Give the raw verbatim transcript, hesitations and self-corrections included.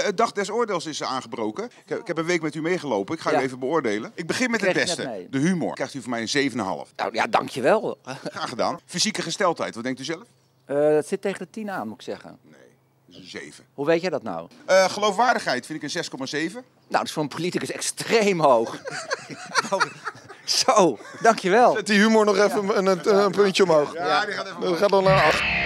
het dag des oordeels is aangebroken. Ik heb, ik heb een week met u meegelopen. Ik ga Ja. u even beoordelen. Ik begin met het Kreeg je beste. net mee. De humor. Krijgt u van mij een zeven komma vijf. Nou ja, dankjewel. Graag gedaan. Fysieke gesteldheid. Wat denkt u zelf? Uh, dat zit tegen de tien aan, moet ik zeggen. Nee, dat is een zeven. Hoe weet jij dat nou? Uh, geloofwaardigheid vind ik een zes komma zeven. Nou, dat is voor een politicus extreem hoog. Zo, dankjewel. Zet die humor nog even een, een, een puntje omhoog. Ja, die gaat even Dat gaat dan naar acht.